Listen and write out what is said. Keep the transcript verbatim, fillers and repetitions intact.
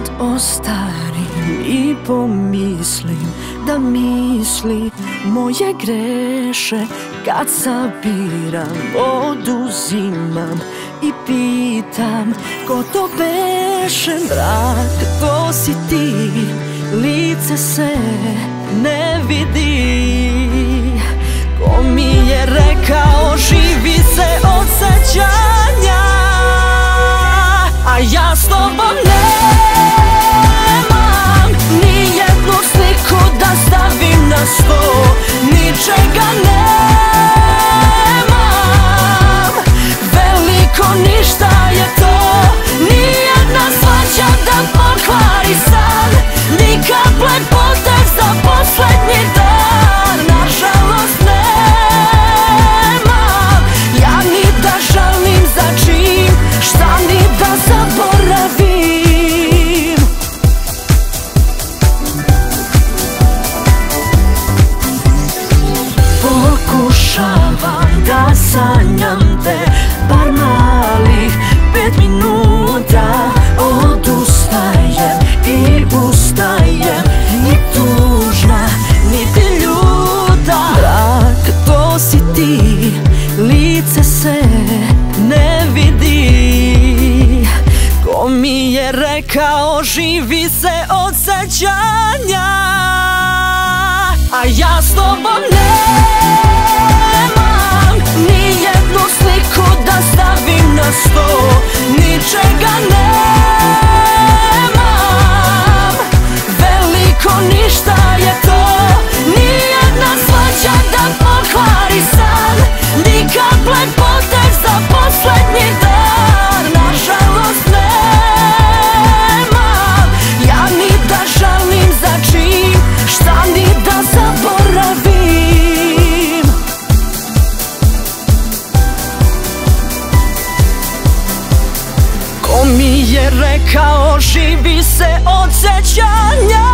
Kad ostarim i pomislim da misli moje greše, kad sabiram, oduzimam i pitam ko to beše. Mrak, to si ti, lice se ne vidi. Ko mi je rekao živi se od sećanja, a ja s tobom nemam ni jednu sliku da stavim na sto. Ničega nemam, veliko ništa je to. Nijedna svađa da pokvari san, ni kaple potez za poslednji dan. Nažalost nemam, ja ni da žalim za čim, šta ni da zaboravim. Pokušavam da sanjam te bar malih pet minuta. Odustajem i ustajem, ni tužna, niti ljuta. Mrak, to si ti, lice se ne vidi. Ko mi je rekao živi se od sećanja, a ja s tobom nemam ni jednu sliku da stavim na sto. Ničega nemam, veliko ništa je to. Nijedna svađa da pokvari san, ni kaple potez za poslednji dan. Nažalost nemam, ja ni da žalim za čim, šta ni da zaboravim. Ko mi je rekao živi se od sećanja,